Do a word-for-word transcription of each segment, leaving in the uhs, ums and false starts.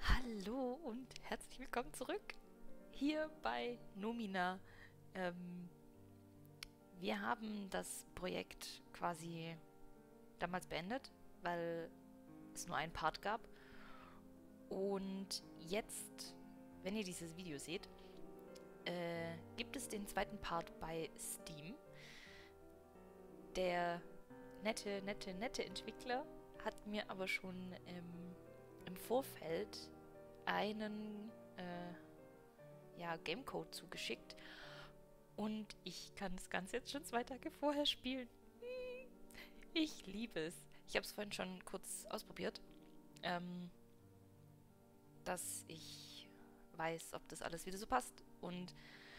Hallo und herzlich willkommen zurück hier bei Nomina. Ähm, wir haben das Projekt quasi damals beendet, weil es nur einen Part gab. Und jetzt, wenn ihr dieses Video seht, äh, gibt es den zweiten Part bei Steam. Der nette, nette, nette Entwickler hat mir aber schon ähm, im Vorfeld einen äh, ja, Gamecode zugeschickt. Und ich kann das Ganze jetzt schon zwei Tage vorher spielen. Ich liebe es. Ich habe es vorhin schon kurz ausprobiert, ähm, dass ich weiß, ob das alles wieder so passt. Und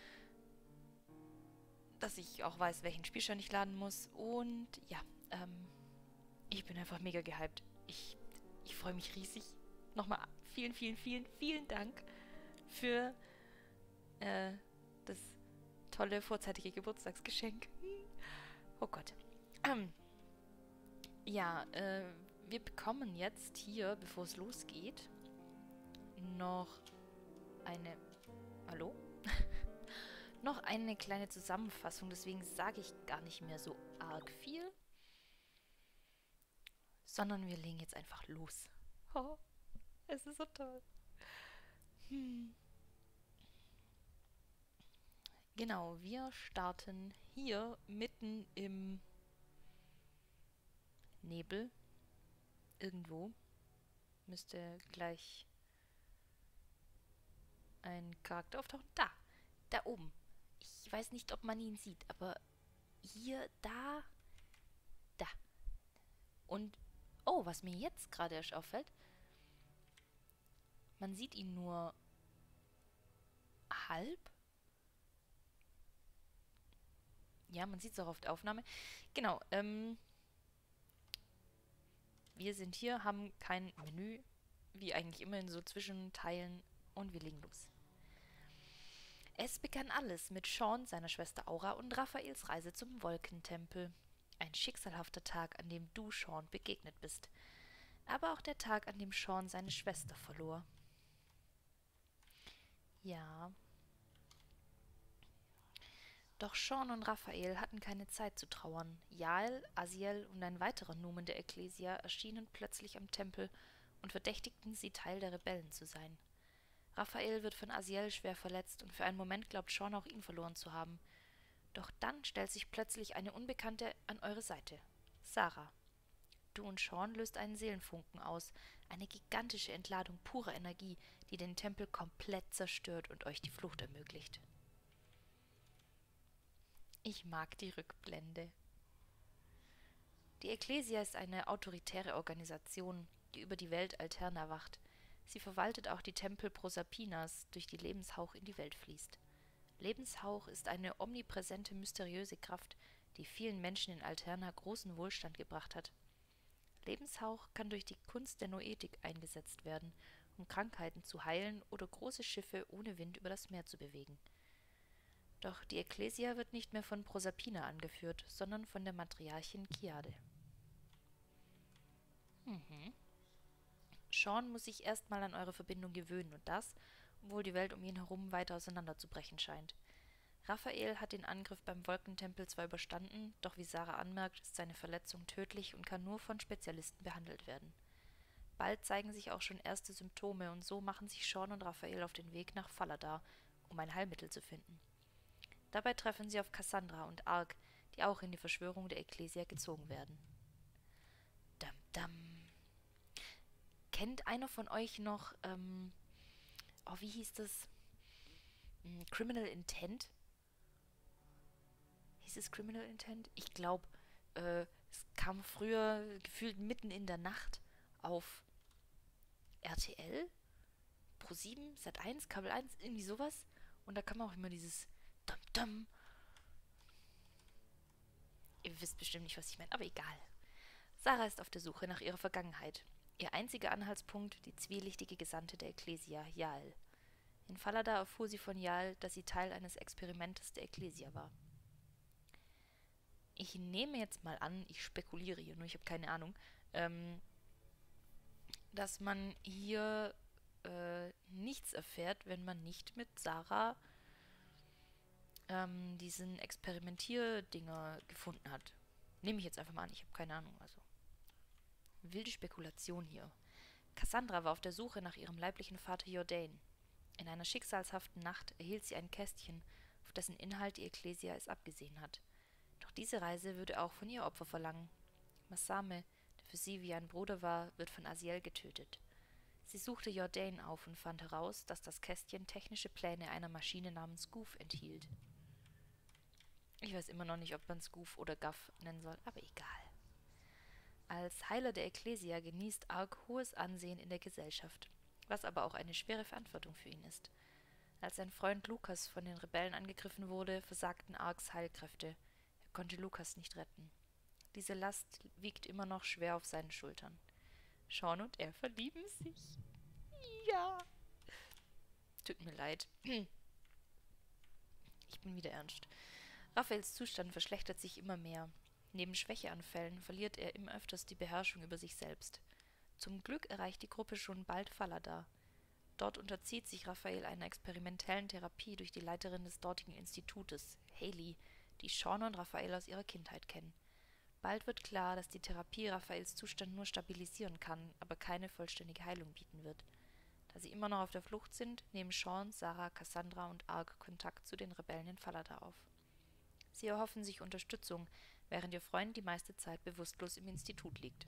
dass ich auch weiß, welchen Spielstand ich laden muss. Und ja, ähm, ich bin einfach mega gehypt. Ich, ich freue mich riesig. Nochmal vielen, vielen, vielen, vielen Dank für äh, das tolle vorzeitige Geburtstagsgeschenk. Oh Gott. Ähm, ja, äh, wir bekommen jetzt hier, bevor es losgeht, noch eine... Hallo? Noch eine kleine Zusammenfassung, deswegen sage ich gar nicht mehr so arg viel, sondern wir legen jetzt einfach los. Oh, es ist so toll. Hm. Genau, wir starten hier mitten im Nebel. Irgendwo müsste gleich ein Charakter auftauchen. Da, da oben. Ich weiß nicht, ob man ihn sieht, aber hier, da, da. Und, oh, was mir jetzt gerade erst auffällt, man sieht ihn nur halb. Ja, man sieht es auch auf der Aufnahme. Genau, ähm, wir sind hier, haben kein Menü, wie eigentlich immer in so Zwischenteilen, und wir legen los. Es begann alles mit Sean, seiner Schwester Aura und Raphaels Reise zum Wolkentempel. Ein schicksalhafter Tag, an dem du Sean begegnet bist. Aber auch der Tag, an dem Sean seine Schwester verlor. Ja. Doch Sean und Raphael hatten keine Zeit zu trauern. Jael, Aziel und ein weiterer Numen der Ekklesia erschienen plötzlich am Tempel und verdächtigten sie, Teil der Rebellen zu sein. Raphael wird von Aziel schwer verletzt und für einen Moment glaubt Sean auch ihn verloren zu haben. Doch dann stellt sich plötzlich eine Unbekannte an eure Seite. Sarah. Du und Sean löst einen Seelenfunken aus, eine gigantische Entladung purer Energie, die den Tempel komplett zerstört und euch die Flucht ermöglicht. Ich mag die Rückblende. Die Ekklesia ist eine autoritäre Organisation, die über die Welt Alterna wacht. Sie verwaltet auch die Tempel Proserpinas, durch die Lebenshauch in die Welt fließt. Lebenshauch ist eine omnipräsente, mysteriöse Kraft, die vielen Menschen in Alterna großen Wohlstand gebracht hat. Lebenshauch kann durch die Kunst der Noetik eingesetzt werden, um Krankheiten zu heilen oder große Schiffe ohne Wind über das Meer zu bewegen. Doch die Ekklesia wird nicht mehr von Proserpina angeführt, sondern von der Matriarchin Kiade. Mhm. Sean muss sich erstmal an eure Verbindung gewöhnen und das, obwohl die Welt um ihn herum weiter auseinanderzubrechen scheint. Raphael hat den Angriff beim Wolkentempel zwar überstanden, doch wie Sarah anmerkt, ist seine Verletzung tödlich und kann nur von Spezialisten behandelt werden. Bald zeigen sich auch schon erste Symptome und so machen sich Sean und Raphael auf den Weg nach Faladar, um ein Heilmittel zu finden. Dabei treffen sie auf Cassandra und Ark, die auch in die Verschwörung der Ekklesia gezogen werden. Dam dam. Kennt einer von euch noch, ähm, oh, wie hieß das? Hm, Criminal Intent? Hieß es Criminal Intent? Ich glaube, äh, es kam früher gefühlt mitten in der Nacht auf R T L, ProSieben, Sat eins, Kabel eins, irgendwie sowas. Und da kam auch immer dieses Dum Dum. Ihr wisst bestimmt nicht, was ich meine, aber egal. Sarah ist auf der Suche nach ihrer Vergangenheit. Ihr einziger Anhaltspunkt, die zwielichtige Gesandte der Ekklesia, Jael. In Faladar erfuhr sie von Jael, dass sie Teil eines Experimentes der Ekklesia war. Ich nehme jetzt mal an, ich spekuliere hier nur, ich habe keine Ahnung, ähm, dass man hier äh, nichts erfährt, wenn man nicht mit Sarah ähm, diesen Experimentierdinger gefunden hat. Nehme ich jetzt einfach mal an, ich habe keine Ahnung. Also, wilde Spekulation hier. Cassandra war auf der Suche nach ihrem leiblichen Vater Jordan. In einer schicksalshaften Nacht erhielt sie ein Kästchen, auf dessen Inhalt die Ekklesia es abgesehen hat. Doch diese Reise würde auch von ihr Opfer verlangen. Masame, der für sie wie ein Bruder war, wird von Asiel getötet. Sie suchte Jordan auf und fand heraus, dass das Kästchen technische Pläne einer Maschine namens Goof enthielt. Ich weiß immer noch nicht, ob man es Goof oder Gaff nennen soll, aber egal. Als Heiler der Ekklesia genießt Ark hohes Ansehen in der Gesellschaft, was aber auch eine schwere Verantwortung für ihn ist. Als sein Freund Lukas von den Rebellen angegriffen wurde, versagten Arks Heilkräfte. Er konnte Lukas nicht retten. Diese Last wiegt immer noch schwer auf seinen Schultern. Sean und er verlieben sich. Ja. Tut mir leid. Ich bin wieder ernst. Raphaels Zustand verschlechtert sich immer mehr. Neben Schwächeanfällen verliert er immer öfters die Beherrschung über sich selbst. Zum Glück erreicht die Gruppe schon bald Falada. Dort unterzieht sich Raphael einer experimentellen Therapie durch die Leiterin des dortigen Institutes, Hayley, die Sean und Raphael aus ihrer Kindheit kennen. Bald wird klar, dass die Therapie Raphaels Zustand nur stabilisieren kann, aber keine vollständige Heilung bieten wird. Da sie immer noch auf der Flucht sind, nehmen Sean, Sarah, Cassandra und Ark Kontakt zu den Rebellen in Falada auf. Sie erhoffen sich Unterstützung, während ihr Freund die meiste Zeit bewusstlos im Institut liegt.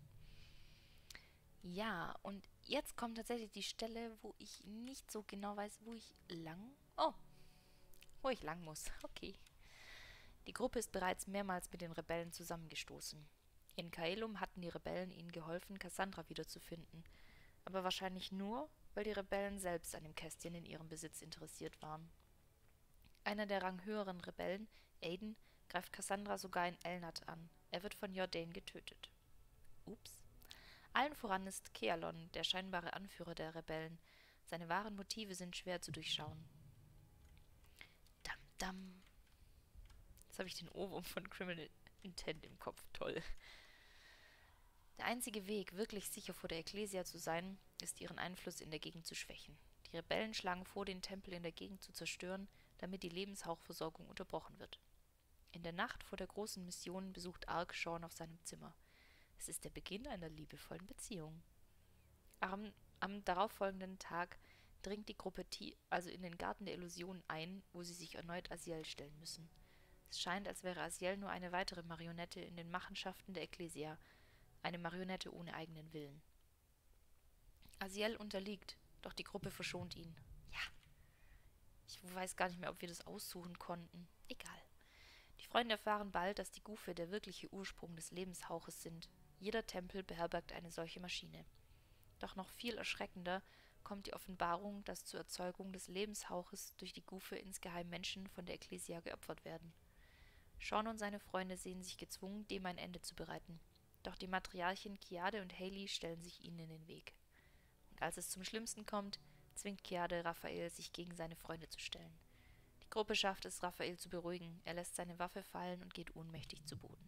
Ja, und jetzt kommt tatsächlich die Stelle, wo ich nicht so genau weiß, wo ich lang... Oh, wo ich lang muss. Okay. Die Gruppe ist bereits mehrmals mit den Rebellen zusammengestoßen. In Kaelum hatten die Rebellen ihnen geholfen, Cassandra wiederzufinden, aber wahrscheinlich nur, weil die Rebellen selbst an dem Kästchen in ihrem Besitz interessiert waren. Einer der ranghöheren Rebellen, Aiden, greift Cassandra sogar in Elnat an. Er wird von Jordan getötet. Ups. Allen voran ist Kealon, der scheinbare Anführer der Rebellen. Seine wahren Motive sind schwer zu durchschauen. Dam, dam. Jetzt habe ich den Ohrwurm von Criminal Intent im Kopf. Toll. Der einzige Weg, wirklich sicher vor der Ekklesia zu sein, ist, ihren Einfluss in der Gegend zu schwächen. Die Rebellen schlagen vor, den Tempel in der Gegend zu zerstören, damit die Lebenshauchversorgung unterbrochen wird. In der Nacht vor der großen Mission besucht Ark Sean auf seinem Zimmer. Es ist der Beginn einer liebevollen Beziehung. Am, am darauffolgenden Tag dringt die Gruppe T also in den Garten der Illusionen ein, wo sie sich erneut Asiel stellen müssen. Es scheint, als wäre Asiel nur eine weitere Marionette in den Machenschaften der Ekklesia, eine Marionette ohne eigenen Willen. Asiel unterliegt, doch die Gruppe verschont ihn. Ja. Ich weiß gar nicht mehr, ob wir das aussuchen konnten. Egal. Die Freunde erfahren bald, dass die Gufe der wirkliche Ursprung des Lebenshauches sind. Jeder Tempel beherbergt eine solche Maschine. Doch noch viel erschreckender kommt die Offenbarung, dass zur Erzeugung des Lebenshauches durch die Gufe insgeheim Menschen von der Ekklesia geopfert werden. Sean und seine Freunde sehen sich gezwungen, dem ein Ende zu bereiten. Doch die Matriarchin Kiade und Hayley stellen sich ihnen in den Weg. Und als es zum Schlimmsten kommt, zwingt Kiade Raphael, sich gegen seine Freunde zu stellen. Die Gruppe schafft es, Raphael zu beruhigen. Er lässt seine Waffe fallen und geht ohnmächtig zu Boden.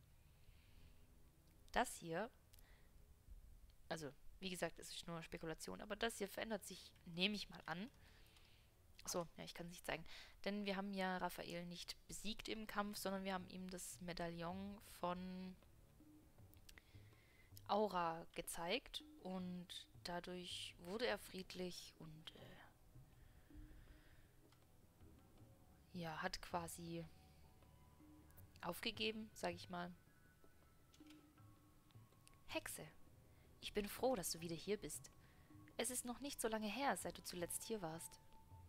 Das hier, also wie gesagt, es ist nur Spekulation, aber das hier verändert sich, nehme ich mal an. Achso, ja, ich kann es nicht zeigen. Denn wir haben ja Raphael nicht besiegt im Kampf, sondern wir haben ihm das Medaillon von Aura gezeigt und dadurch wurde er friedlich und äh, ja, hat quasi aufgegeben, sag ich mal. Hexe, ich bin froh, dass du wieder hier bist. Es ist noch nicht so lange her, seit du zuletzt hier warst.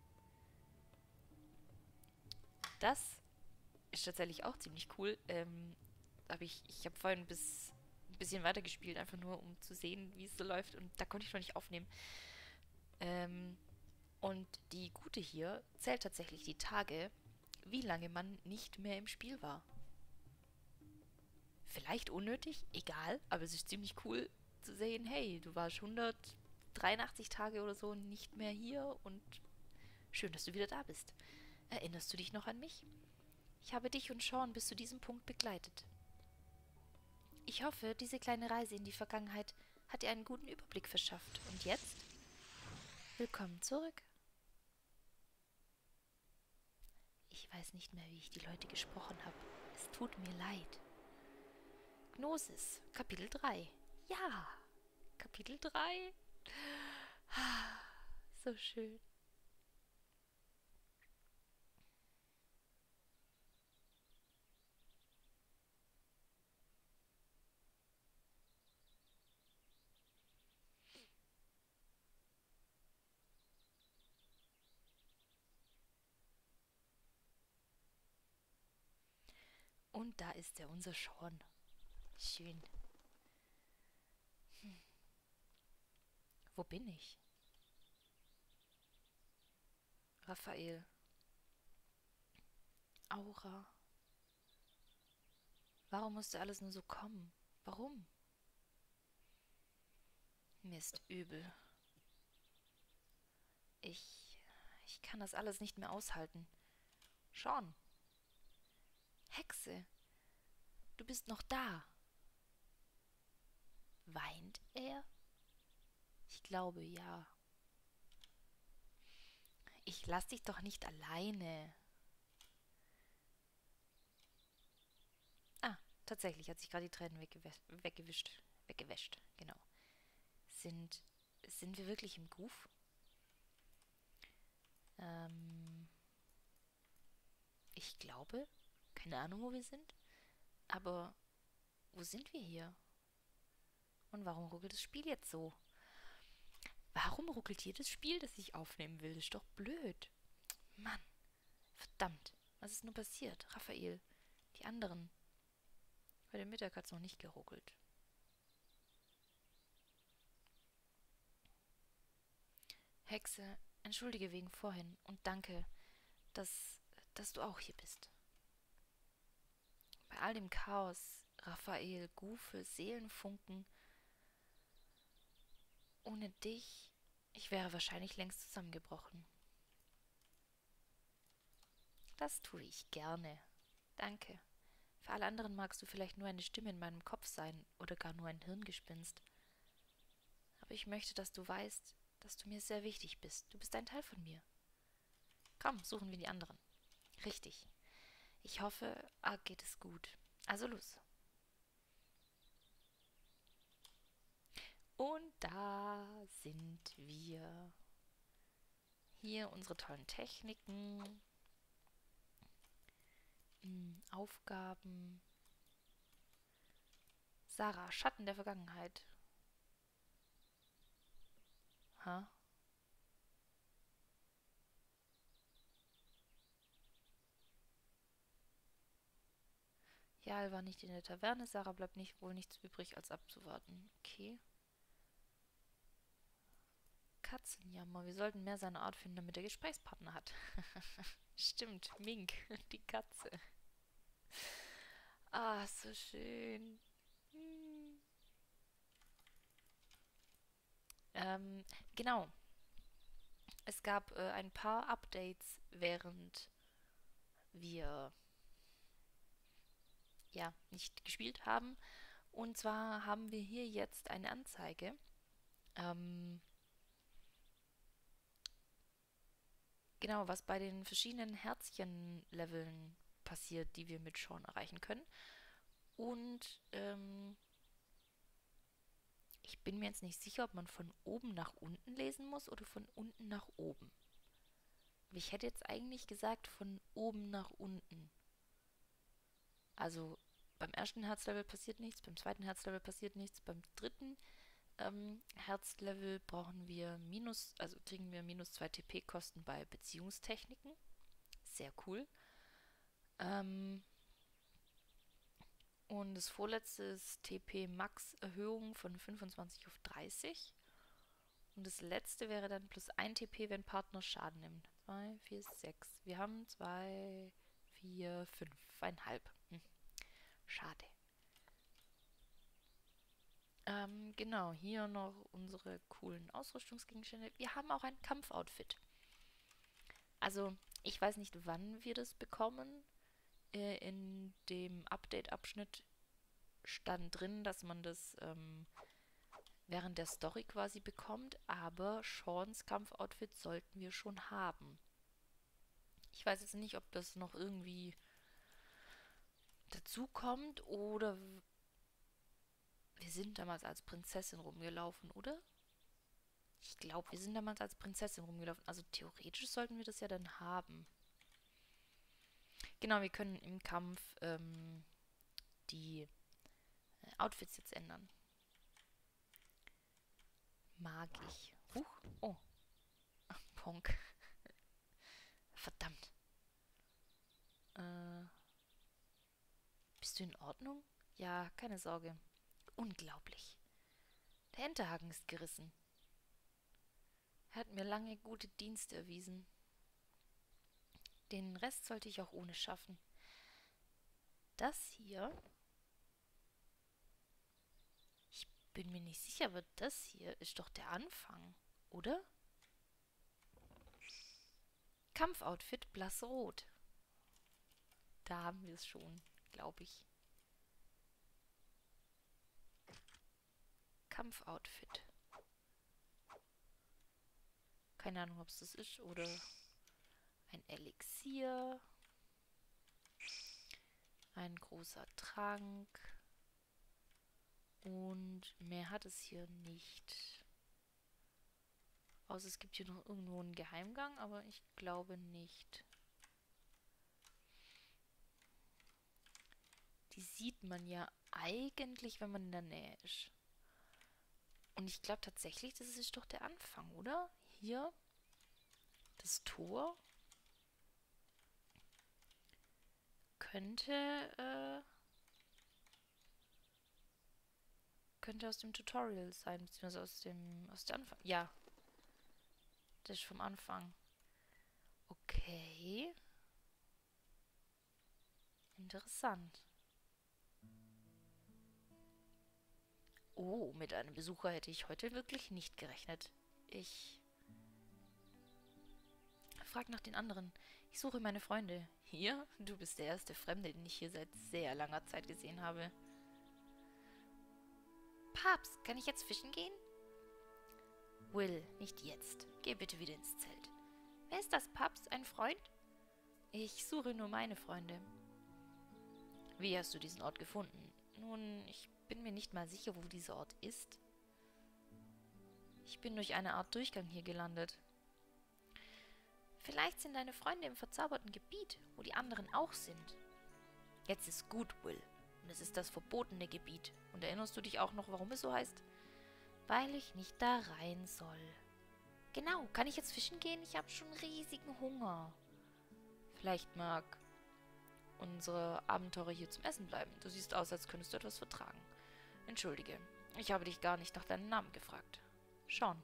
Das ist tatsächlich auch ziemlich cool. Ähm, hab ich ich habe vorhin bis ein bisschen weiter gespielt, einfach nur um zu sehen, wie es so läuft. Und da konnte ich noch nicht aufnehmen. Ähm, und die Gute hier zählt tatsächlich die Tage, wie lange man nicht mehr im Spiel war. Vielleicht unnötig, egal, aber es ist ziemlich cool zu sehen, hey, du warst hundertdreiundachtzig Tage oder so nicht mehr hier und schön, dass du wieder da bist. Erinnerst du dich noch an mich? Ich habe dich und Sean bis zu diesem Punkt begleitet. Ich hoffe, diese kleine Reise in die Vergangenheit hat dir einen guten Überblick verschafft. Und jetzt? Willkommen zurück. Ich weiß nicht mehr, wie ich die Leute gesprochen habe. Es tut mir leid. Gnosis, Kapitel drei. Ja, Kapitel drei. So schön. Und da ist er, unser Sean. Schön. Hm. Wo bin ich? Raphael. Aura. Warum musste alles nur so kommen? Warum? Mir ist übel. Ich... Ich kann das alles nicht mehr aushalten. Sean. Hexe. Du bist noch da. Weint er? Ich glaube, ja. Ich lass dich doch nicht alleine. Ah, tatsächlich hat sich gerade die Tränen weggewischt. Weggewäscht, genau. Sind, sind wir wirklich im Groove? Ähm, ich glaube, keine Ahnung, wo wir sind. Aber wo sind wir hier? Und warum ruckelt das Spiel jetzt so? Warum ruckelt jedes Spiel, das ich aufnehmen will? Das ist doch blöd. Mann, verdammt. Was ist nur passiert? Raphael, die anderen. Heute Mittag hat es noch nicht geruckelt. Hexe, entschuldige wegen vorhin und danke, dass, dass du auch hier bist. Bei all dem Chaos, Raphael, Gufe, Seelenfunken, ohne dich, ich wäre wahrscheinlich längst zusammengebrochen. Das tue ich gerne. Danke. Für alle anderen magst du vielleicht nur eine Stimme in meinem Kopf sein oder gar nur ein Hirngespinst. Aber ich möchte, dass du weißt, dass du mir sehr wichtig bist. Du bist ein Teil von mir. Komm, suchen wir die anderen. Richtig. Ich hoffe, Ark geht es gut. Also los. Und da sind wir. Hier unsere tollen Techniken. Aufgaben. Sarah, Schatten der Vergangenheit. Ha? Jal war nicht in der Taverne. Sarah bleibt nicht, wohl nichts übrig, als abzuwarten. Okay. Katzenjammer. Wir sollten mehr seine Art finden, damit er Gesprächspartner hat. Stimmt, Mink, die Katze. Ah, so schön. Hm. Ähm, genau. Es gab äh, ein paar Updates, während wir ja nicht gespielt haben. Und zwar haben wir hier jetzt eine Anzeige. Ähm, genau, was bei den verschiedenen Herzchen-Leveln passiert, die wir mit Sean erreichen können. Und ähm, ich bin mir jetzt nicht sicher, ob man von oben nach unten lesen muss oder von unten nach oben. Aber ich hätte jetzt eigentlich gesagt, von oben nach unten. Also beim ersten Herzlevel passiert nichts, beim zweiten Herzlevel passiert nichts, beim dritten ähm, Herzlevel brauchen wir minus, also kriegen wir minus zwei T P-Kosten bei Beziehungstechniken. Sehr cool. Ähm, und das vorletzte ist T P-Max-Erhöhung von fünfundzwanzig auf dreißig. Und das letzte wäre dann plus ein T P, wenn Partner Schaden nimmt. zwei, vier, sechs. Wir haben zwei, vier, fünf. Einhalb. Hm. Schade. Ähm, genau, hier noch unsere coolen Ausrüstungsgegenstände. Wir haben auch ein Kampfoutfit. Also, ich weiß nicht, wann wir das bekommen. Äh, in dem Update-Abschnitt stand drin, dass man das ähm, während der Story quasi bekommt, aber Seans Kampfoutfit sollten wir schon haben. Ich weiß jetzt nicht, ob das noch irgendwie dazu kommt oder wir sind damals als Prinzessin rumgelaufen, oder? Ich glaube, wir sind damals als Prinzessin rumgelaufen. Also theoretisch sollten wir das ja dann haben. Genau, wir können im Kampf ähm, die äh, Outfits jetzt ändern. Mag ich. Huch. Oh. Ach, Ponk. Verdammt. Äh, bist du in Ordnung? Ja, keine Sorge. Unglaublich. Der Enterhaken ist gerissen. Er hat mir lange gute Dienste erwiesen. Den Rest sollte ich auch ohne schaffen. Das hier... Ich bin mir nicht sicher, aber das hier ist doch der Anfang, oder? Kampfoutfit blassrot. Da haben wir es schon, glaube ich. Kampfoutfit. Keine Ahnung, ob es das ist oder ein Elixier. Ein großer Trank. Und mehr hat es hier nicht. Außer es gibt hier noch irgendwo einen Geheimgang, aber ich glaube nicht. Die sieht man ja eigentlich, wenn man in der Nähe ist. Und ich glaube tatsächlich, das ist doch der Anfang, oder? Hier das Tor könnte, äh, könnte aus dem Tutorial sein, beziehungsweise aus dem, aus der Anfang. Ja, das ist vom Anfang. Okay. Interessant. Oh, mit einem Besucher hätte ich heute wirklich nicht gerechnet. Ich frag nach den anderen. Ich suche meine Freunde. Hier? Du bist der erste Fremde, den ich hier seit sehr langer Zeit gesehen habe. Papst, kann ich jetzt fischen gehen? Will, nicht jetzt. Geh bitte wieder ins Zelt. Wer ist das, Papst? Ein Freund? Ich suche nur meine Freunde. Wie hast du diesen Ort gefunden? Nun, ich bin mir nicht mal sicher, wo dieser Ort ist. Ich bin durch eine Art Durchgang hier gelandet. Vielleicht sind deine Freunde im verzauberten Gebiet, wo die anderen auch sind. Jetzt ist gut, Will. Und es ist das verbotene Gebiet. Und erinnerst du dich auch noch, warum es so heißt? Weil ich nicht da rein soll. Genau, kann ich jetzt fischen gehen? Ich habe schon riesigen Hunger. Vielleicht mag unsere Abenteurer hier zum Essen bleiben. Du siehst aus, als könntest du etwas vertragen. Entschuldige, ich habe dich gar nicht nach deinem Namen gefragt. Schauen.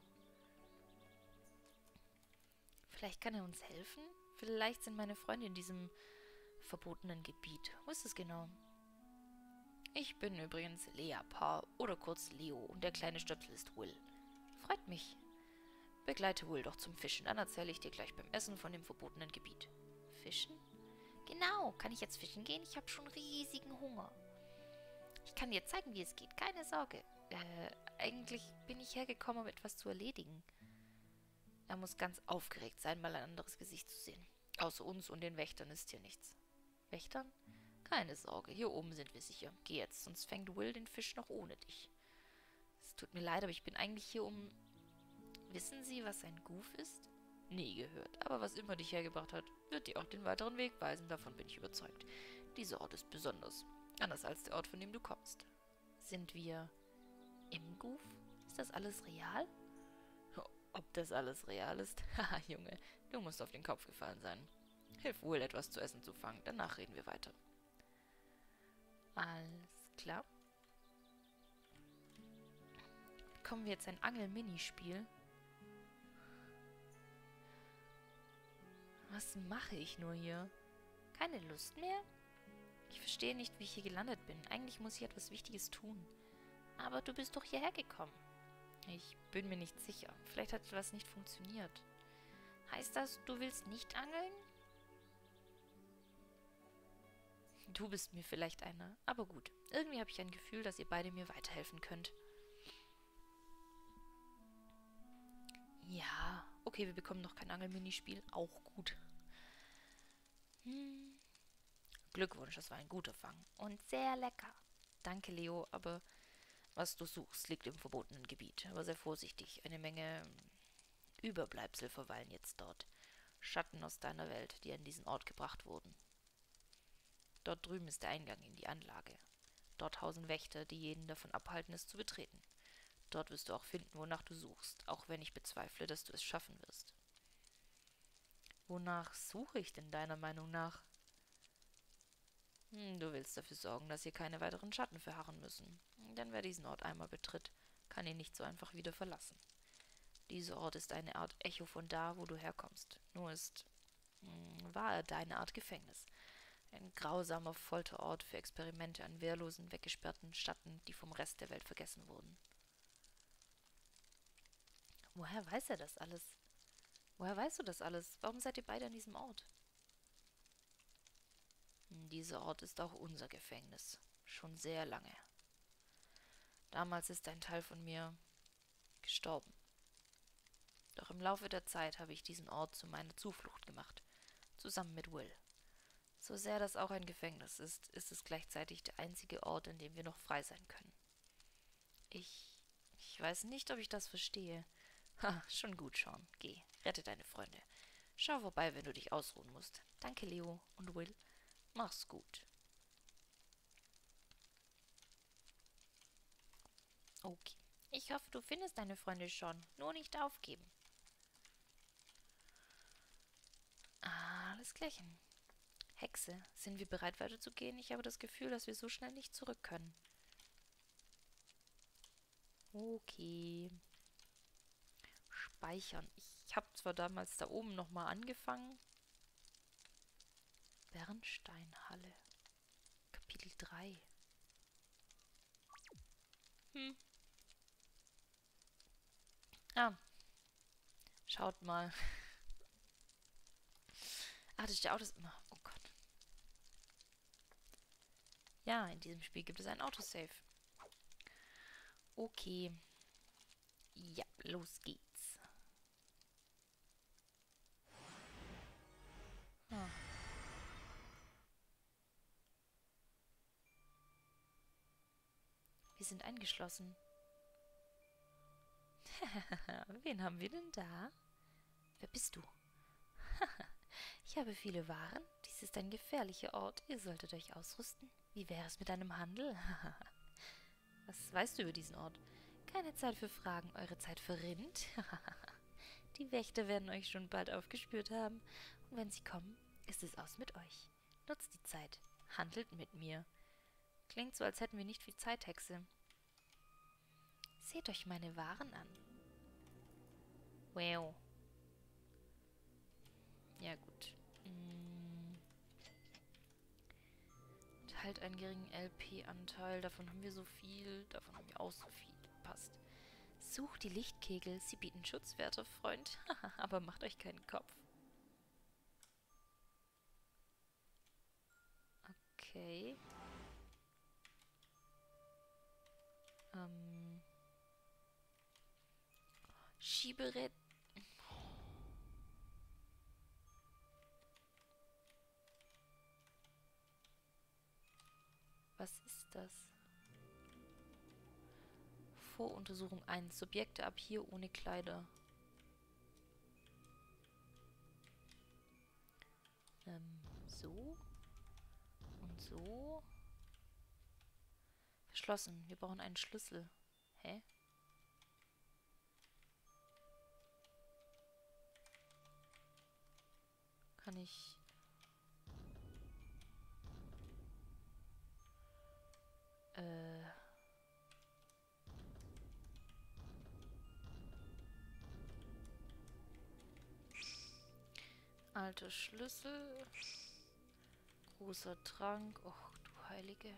Vielleicht kann er uns helfen? Vielleicht sind meine Freunde in diesem verbotenen Gebiet. Wo ist es genau? Ich bin übrigens Lea Paar oder kurz Leo und der kleine Stöpsel ist Will. Freut mich. Begleite Will doch zum Fischen, dann erzähle ich dir gleich beim Essen von dem verbotenen Gebiet. Fischen? Genau, kann ich jetzt fischen gehen? Ich habe schon riesigen Hunger. Ich kann dir zeigen, wie es geht, keine Sorge. Äh, eigentlich bin ich hergekommen, um etwas zu erledigen. Er muss ganz aufgeregt sein, mal ein anderes Gesicht zu sehen. Außer uns und den Wächtern ist hier nichts. Wächtern? Keine Sorge, hier oben sind wir sicher. Geh jetzt, sonst fängt Will den Fisch noch ohne dich. Es tut mir leid, aber ich bin eigentlich hier um... Wissen Sie, was ein Goof ist? Nie gehört, aber was immer dich hergebracht hat, wird dir auch den weiteren Weg weisen, davon bin ich überzeugt. Dieser Ort ist besonders, anders als der Ort, von dem du kommst. Sind wir im Goof? Ist das alles real? Ob das alles real ist? Haha, Junge, du musst auf den Kopf gefallen sein. Hilf Will, etwas zu essen zu fangen, danach reden wir weiter. Alles klar. Bekommen wir jetzt ein Angel-Minispiel? Was mache ich nur hier? Keine Lust mehr? Ich verstehe nicht, wie ich hier gelandet bin. Eigentlich muss ich etwas Wichtiges tun. Aber du bist doch hierher gekommen. Ich bin mir nicht sicher. Vielleicht hat etwas nicht funktioniert. Heißt das, du willst nicht angeln? Du bist mir vielleicht einer, aber gut. Irgendwie habe ich ein Gefühl, dass ihr beide mir weiterhelfen könnt. Ja, okay, wir bekommen noch kein Angelminispiel. Auch gut. Hm. Glückwunsch, das war ein guter Fang. Und sehr lecker. Danke, Leo, aber was du suchst, liegt im verbotenen Gebiet. Aber sehr vorsichtig. Eine Menge Überbleibsel verweilen jetzt dort. Schatten aus deiner Welt, die an diesen Ort gebracht wurden. Dort drüben ist der Eingang in die Anlage. Dort hausen Wächter, die jeden davon abhalten, es zu betreten. Dort wirst du auch finden, wonach du suchst, auch wenn ich bezweifle, dass du es schaffen wirst. Wonach suche ich denn deiner Meinung nach? Hm, du willst dafür sorgen, dass hier keine weiteren Schatten verharren müssen. Denn wer diesen Ort einmal betritt, kann ihn nicht so einfach wieder verlassen. Dieser Ort ist eine Art Echo von da, wo du herkommst. Nur ist, hm, war er deine Art Gefängnis. Ein grausamer Folterort für Experimente an wehrlosen, weggesperrten Schatten, die vom Rest der Welt vergessen wurden. Woher weiß er das alles? Woher weißt du das alles? Warum seid ihr beide an diesem Ort? Dieser Ort ist auch unser Gefängnis. Schon sehr lange. Damals ist ein Teil von mir gestorben. Doch im Laufe der Zeit habe ich diesen Ort zu meiner Zuflucht gemacht, zusammen mit Will. So sehr das auch ein Gefängnis ist, ist es gleichzeitig der einzige Ort, an dem wir noch frei sein können. Ich... ich weiß nicht, ob ich das verstehe. Ha, schon gut, Sean. Geh, rette deine Freunde. Schau vorbei, wenn du dich ausruhen musst. Danke, Leo und Will. Mach's gut. Okay. Ich hoffe, du findest deine Freunde schon. Nur nicht aufgeben. Alles klärchen. Hexe, sind wir bereit weiterzugehen? Ich habe das Gefühl, dass wir so schnell nicht zurück können. Okay. Speichern. Ich habe zwar damals da oben nochmal angefangen. Bernsteinhalle. Kapitel drei. Hm. Ah. Schaut mal. Ah, das ist der Autos... Oh Gott. Ja, in diesem Spiel gibt es ein Autosave. Okay. Ja, los geht's. Ah. Wir sind eingeschlossen. Wen haben wir denn da? Wer bist du? Ich habe viele Waren. Dies ist ein gefährlicher Ort. Ihr solltet euch ausrüsten. Wie wäre es mit einem Handel? Was weißt du über diesen Ort? Keine Zeit für Fragen, eure Zeit verrinnt. Die Wächter werden euch schon bald aufgespürt haben. Und wenn sie kommen, ist es aus mit euch. Nutzt die Zeit. Handelt mit mir. Klingt so, als hätten wir nicht viel Zeit, Hexe. Seht euch meine Waren an. Wow. Ja, gut. Hm. Halt einen geringen L P-Anteil. Davon haben wir so viel. Davon haben wir auch so viel. Passt. Sucht die Lichtkegel. Sie bieten Schutz, werter Freund. Aber macht euch keinen Kopf. Okay. Ähm. Schieberät. Was ist das? Voruntersuchung eins. Subjekte ab hier ohne Kleider. Ähm, so. Und so. Verschlossen. Wir brauchen einen Schlüssel. Hä? Kann ich... Äh... Alter Schlüssel. Großer Trank. Och, du Heilige.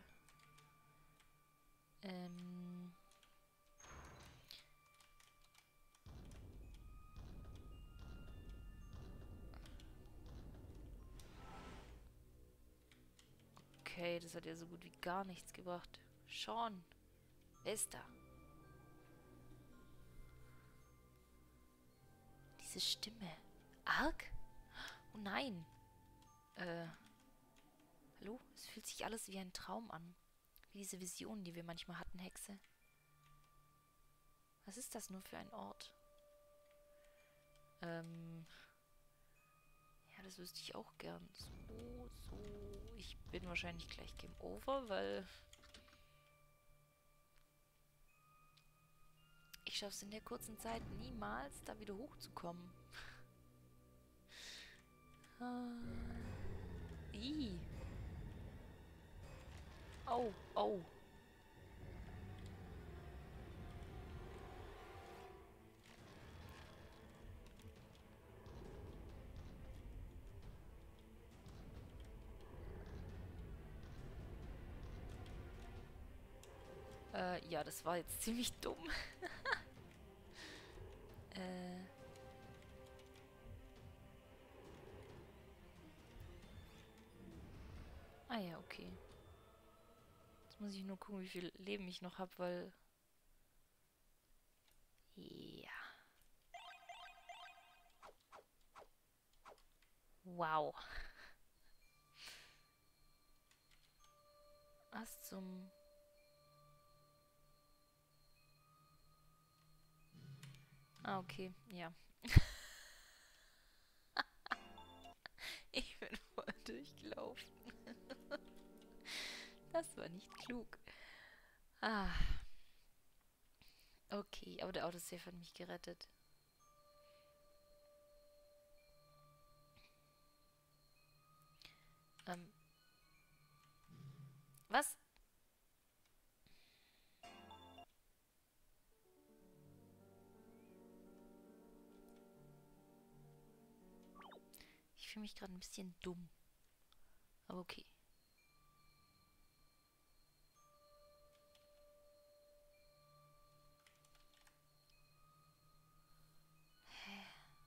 Ähm... Okay, das hat ja so gut wie gar nichts gebracht. Sean, wer ist da? Diese Stimme. Arg? Oh nein. Äh. Hallo? Es fühlt sich alles wie ein Traum an. Wie diese Visionen, die wir manchmal hatten, Hexe. Was ist das nur für ein Ort? Ähm. Ja, das wüsste ich auch gern. So, so. Ich bin wahrscheinlich gleich Game Over, weil ich schaffe es in der kurzen Zeit niemals, da wieder hochzukommen. Ah. Ih. Oh, oh. Äh, ja, das war jetzt ziemlich dumm. äh. Ah ja, okay. Jetzt muss ich nur gucken, wie viel Leben ich noch habe, weil... Ja. Wow. Was zum... Ah, okay, ja. Ich bin voll durchgelaufen. Das war nicht klug. Ah. Okay, aber der Autosave hat mich gerettet. Ähm. Was? Ich fühle mich gerade ein bisschen dumm. Aber okay. Hä?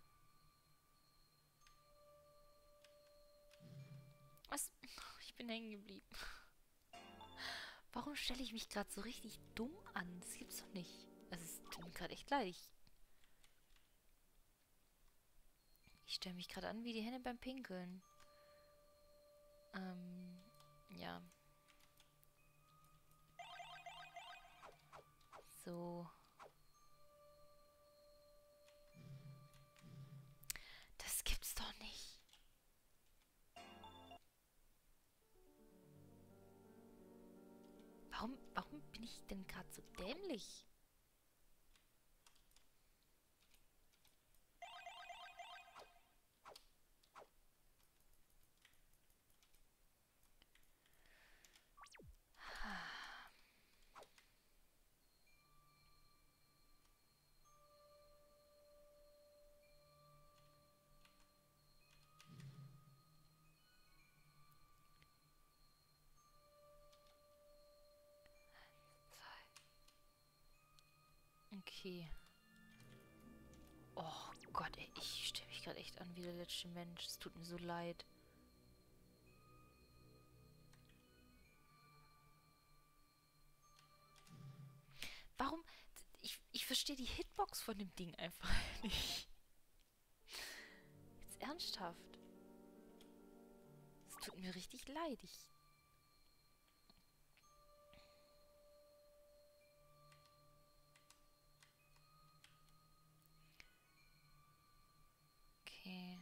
Was? Ich bin hängen geblieben. Warum stelle ich mich gerade so richtig dumm an? Das gibt's doch nicht. Also, es tut mir gerade echt leid. Ich, ich stelle mich gerade an wie die Henne beim Pinkeln. Ähm, ja. So. Das gibt's doch nicht. Warum, warum bin ich denn gerade so dämlich? Okay. Oh Gott, ey, ich stelle mich gerade echt an wie der letzte Mensch. Es tut mir so leid. Warum? Ich, ich verstehe die Hitbox von dem Ding einfach nicht. Jetzt ernsthaft. Es tut mir richtig leid. Ich. Okay.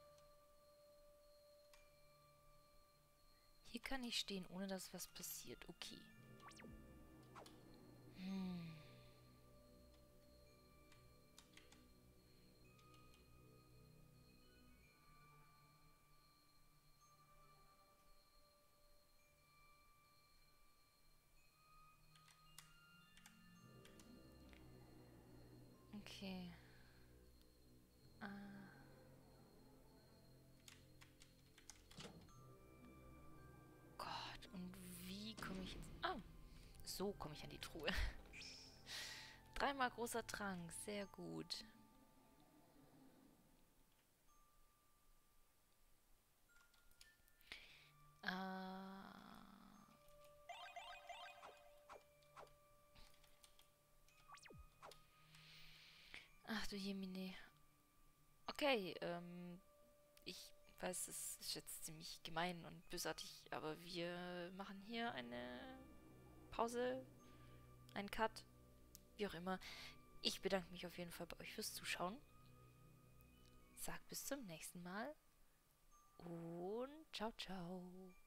Hier kann ich stehen, ohne dass was passiert. Okay. Hm. Okay. Ah. Gott, und wie komme ich jetzt... Ah, so komme ich an die Truhe. Dreimal großer Trank, sehr gut. Ah. Ach du Jemine. Okay, ähm, ich weiß, es ist jetzt ziemlich gemein und bösartig, aber wir machen hier eine Pause, einen Cut, wie auch immer. Ich bedanke mich auf jeden Fall bei euch fürs Zuschauen. Sag bis zum nächsten Mal und ciao, ciao.